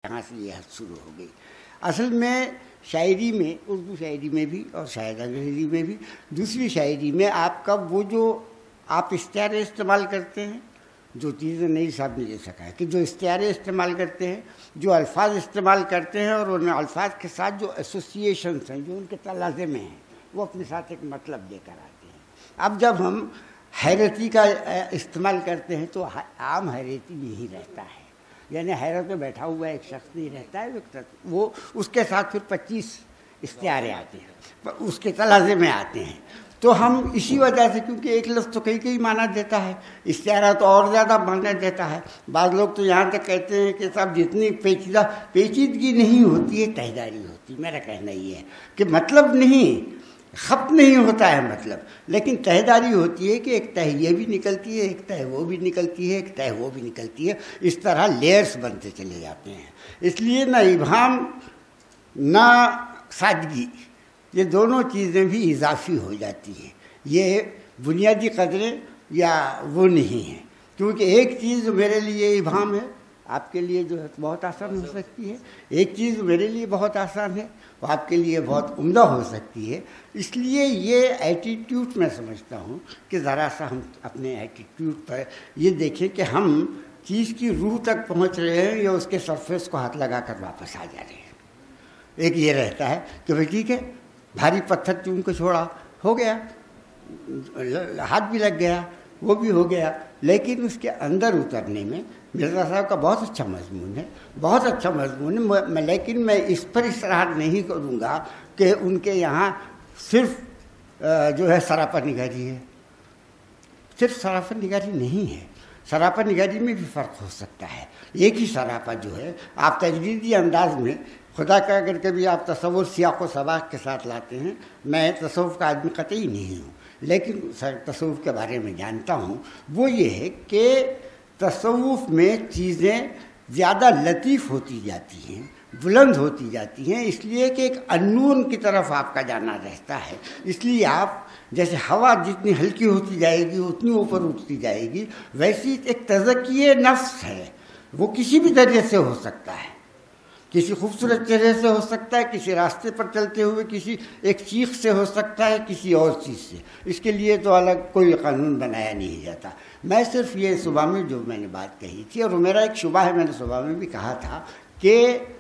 यहाँ से ये हद शुरू हो गई। असल में शायरी में, उर्दू शायरी में भी और शायद अंग्रेज़ी में भी, दूसरी शायरी में आपका वो जो आप इस्तिआरे इस्तेमाल करते हैं, जो चीज़ें नहीं साहब ने ये सका है कि जो इस्तिआरे इस्तेमाल करते हैं, जो अल्फाज इस्तेमाल करते हैं और उन अल्फाज के साथ जो एसोसिएशंस हैं, जो उनके तलाज़े में हैं, वो अपने साथ एक मतलब लेकर आते हैं। अब जब हम हैरती का इस्तेमाल करते हैं तो आम हैरती नहीं रहता है, यानी हैरत में बैठा हुआ एक शख्स नहीं रहता है, वो उसके साथ फिर 25 इस्तिआरे आते हैं, उसके तलाज़े में आते हैं। तो हम इसी वजह से, क्योंकि एक लफ्ज़ तो कई कई माना देता है, इस्तिआरा तो और ज़्यादा माना देता है। बाद लोग तो यहाँ तक कहते हैं कि साहब जितनी पेचीदगी नहीं होती है तहदारी होती। मेरा कहना ये है कि मतलब नहीं, खप नहीं होता है मतलब, लेकिन तहदारी होती है कि एक तह ये भी निकलती है, एक तह वो भी निकलती है, एक तह वो भी निकलती है, इस तरह लेयर्स बनते चले जाते हैं। इसलिए ना इबाहम ना सादगी, ये दोनों चीज़ें भी इजाफी हो जाती हैं। ये बुनियादी कदरें या वो नहीं हैं, क्योंकि एक चीज़ मेरे लिए इबाहम है, आपके लिए जो है बहुत आसान हो सकती है। एक चीज़ मेरे लिए बहुत आसान है, वो आपके लिए बहुत उम्दा हो सकती है। इसलिए ये एटीट्यूड मैं समझता हूँ कि ज़रा सा हम अपने एटीट्यूड पर ये देखें कि हम चीज़ की रूह तक पहुँच रहे हैं या उसके सरफेस को हाथ लगा कर वापस आ जा रहे हैं। एक ये रहता है कि भाई ठीक है, भारी पत्थर चूम को छोड़ा, हो गया, हाथ भी लग गया, वो भी हो गया, लेकिन उसके अंदर उतरने में मिर्ज़ा साहब का बहुत अच्छा मजमून है, बहुत अच्छा मजमून है। लेकिन मैं इस पर इसरार नहीं करूँगा कि उनके यहाँ सिर्फ जो है सरापा निगारी है। सिर्फ सरापा निगारी नहीं है, सरापा निगारी में भी फ़र्क हो सकता है। एक ही सरापा जो है आप तजरीदी अंदाज में, खुदा का अगर कभी आप तसव्वुर सियाक़ व सबाक़ के साथ लाते हैं, मैं तसव्वुफ़ का आदमी कतई नहीं हूँ, लेकिन तसव्वुफ़ के बारे में जानता हूँ। वो ये है कि तसव्वुफ़ में चीज़ें ज़्यादा लतीफ़ होती जाती हैं, बुलंद होती जाती हैं, इसलिए कि एक अननून की तरफ आपका जाना रहता है। इसलिए आप जैसे हवा जितनी हल्की होती जाएगी उतनी ऊपर उठती जाएगी, वैसी एक तज़किये नफ्स है, वो किसी भी तरीके से हो सकता है। किसी खूबसूरत चेहरे से हो सकता है, किसी रास्ते पर चलते हुए किसी एक चीख से हो सकता है, किसी और चीज़ से। इसके लिए तो अलग कोई कानून बनाया नहीं जाता। मैं सिर्फ ये सुबह में जो मैंने बात कही थी, और मेरा एक शुबा है, मैंने सुबह में भी कहा था कि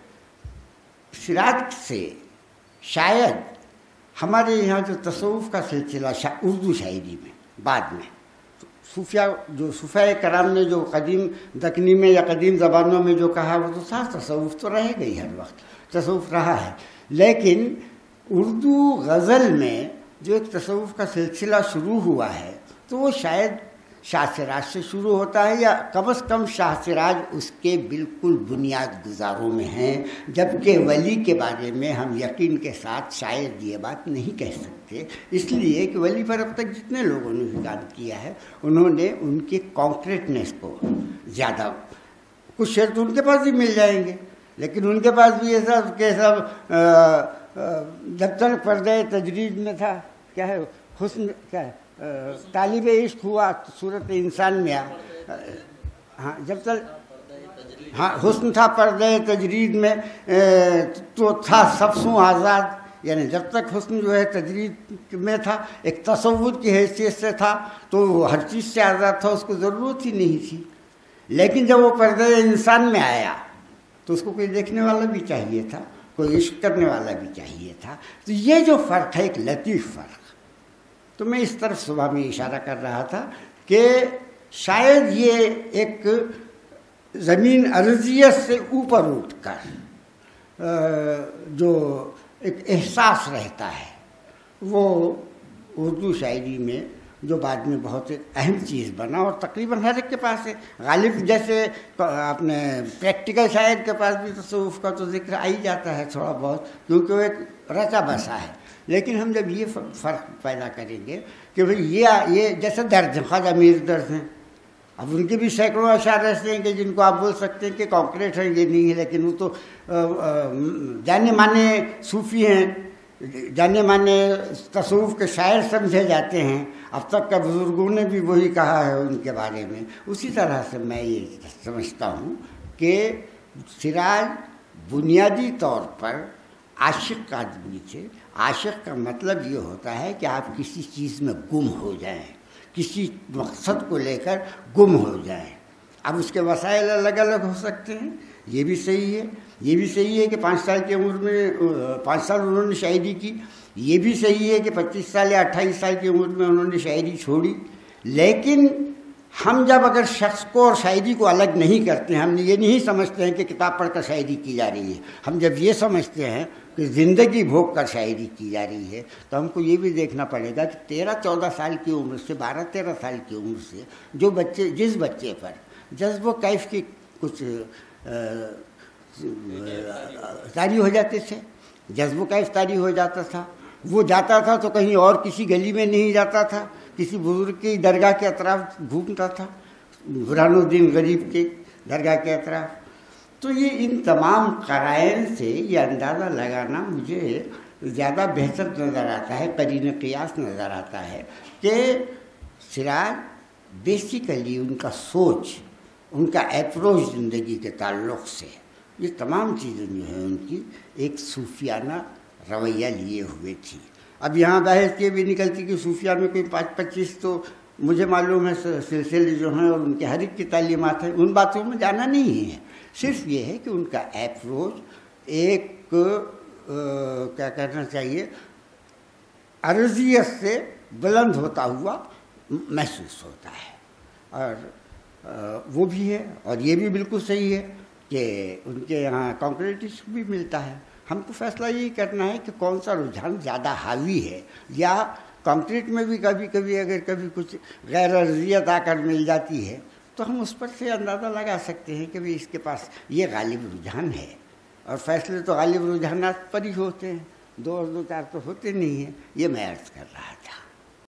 सिराज से शायद हमारे यहाँ जो तसव्वुफ़ का सिलसिला उर्दू शायरी में बाद में सूफिया, जो सूफिया कराम ने जो कदीम दकनी में या कदीम ज़बानों में जो कहा, वो तो साथ तसव्वुफ़ तो रह गई, हर वक्त तसव्वुफ़ रहा है। लेकिन उर्दू गज़ल में जो एक तसव्वुफ़ का सिलसिला शुरू हुआ है, तो वो शायद शाह सिराज से शुरू होता है, या कम अज़ कम शाह सिराज उसके बिल्कुल बुनियाद गुजारों में हैं। जबकि वली के बारे में हम यकीन के साथ शायद ये बात नहीं कह सकते, इसलिए कि वली पर अब तक जितने लोगों ने भी काम किया है, उन्होंने उनके कॉन्क्रीटनेस को ज़्यादा, कुछ शेर तो उनके पास भी मिल जाएंगे, लेकिन उनके पास भी ये सब के सब जब तक पर्दे तजरीद में था, क्या है हुस्न, क्या है तालिब इश्क हुआ तो सूरत इंसान में आ, हाँ जब तक हाँ हुस्न था पर्दे तजरीद में तो था सबसों आज़ाद। यानी जब तक हुस्न जो है तजरीद में था, एक तसव्वुर की हैसियत से था, तो वो हर चीज़ से आज़ाद था, उसको ज़रूरत ही नहीं थी। लेकिन जब वो पर्दे इंसान में आया तो उसको कोई देखने वाला भी चाहिए था, कोई इश्क करने वाला भी चाहिए था। तो ये जो फ़र्क है, एक लतीफ़ फ़र्क, तो मैं इस तरफ सुबह में इशारा कर रहा था कि शायद ये एक ज़मीन अर्ज़ियत से ऊपर उठकर जो एक एहसास रहता है, वो उर्दू शायरी में जो बाद में बहुत एक अहम चीज़ बना, और तकरीबन हर एक के पास है। गालिब जैसे अपने प्रैक्टिकल शायर के पास भी तसव्वुफ़ का तो जिक्र आ ही जाता है थोड़ा बहुत, क्योंकि वो एक रचा बसा है। लेकिन हम जब ये फ़र्क पैदा करेंगे कि भाई ये जैसे दर्ज हैं, ख्वाजा मीर दर्ज हैं, अब उनके भी सैकड़ों अशार ऐसे हैं कि जिनको आप बोल सकते हैं कि कॉन्क्रीट है, ये नहीं है, लेकिन वो तो जाने माने सूफ़ी हैं, जाने माने तसव्वुफ़ के शायर समझे जाते हैं। अब तक का बुज़ुर्गों ने भी वही कहा है उनके बारे में। उसी तरह से मैं ये समझता हूँ कि सिराज बुनियादी तौर पर आशिक आदमी से, आशिक का मतलब ये होता है कि आप किसी चीज़ में गुम हो जाएं, किसी मकसद को लेकर गुम हो जाएं। अब उसके वसाइल अलग अलग हो सकते हैं, ये भी सही है। ये भी सही है कि 5 साल की उम्र में 5 साल उन्होंने शायरी की, ये भी सही है कि 25 साल या 28 साल की उम्र में उन्होंने शायरी छोड़ी। लेकिन हम जब अगर शख्स को और शायरी को अलग नहीं करते हैं, हम ये नहीं समझते हैं कि किताब पढ़कर शायरी की जा रही है, हम जब ये समझते हैं कि ज़िंदगी भोग कर शायरी की जा रही है, तो हमको ये भी देखना पड़ेगा कि 13-14 साल की उम्र से 12-13 साल की उम्र से जो बच्चे, जिस बच्चे पर जज्ब व कैफ की कुछ तारी हो जाते थे, जज्ब व कैफ तारी हो जाता था, वो जाता था तो कहीं और किसी गली में नहीं जाता था, किसी बुजुर्ग की दरगाह के अतराफ घूमता था, बुरहानुद्दीन गरीब के दरगाह के अतराफ। तो ये इन तमाम क़राइन से ये अंदाज़ा लगाना मुझे ज़्यादा बेहतर नज़र आता है, करीन क़ियास नज़र आता है कि सिराज बेसिकली उनका सोच, उनका अप्रोच ज़िंदगी के ताल्लुक़ से, ये तमाम चीज़ें जो हैं उनकी एक सूफियाना रवैया लिए हुए थी। अब यहाँ बहस ये भी निकलती कि सूफिया में कोई 5-25 तो मुझे मालूम है सिलसिले जो हैं और उनके हर एक की तालीमात हैं, उन बातों में जाना नहीं है। सिर्फ ये है कि उनका अप्रोच एक क्या कहना चाहिए, अर्जियत से बुलंद होता हुआ महसूस होता है, और वो भी है। और ये भी बिल्कुल सही है कि उनके यहाँ कॉन्क्रीटिस्ट भी मिलता है। हमको फैसला यही करना है कि कौन सा रुझान ज़्यादा हावी है, या कंक्रीट में भी कभी कभी अगर कभी कुछ गैर अर्जियत आकर मिल जाती है तो हम उस पर से अंदाज़ा लगा सकते हैं कि भाई इसके पास ये गालिब रुझान है। और फैसले तो गालिब रुझानात पर ही होते हैं, 2 और 2 4 तो होते नहीं हैं। ये मैं अर्ज़ कर रहा था।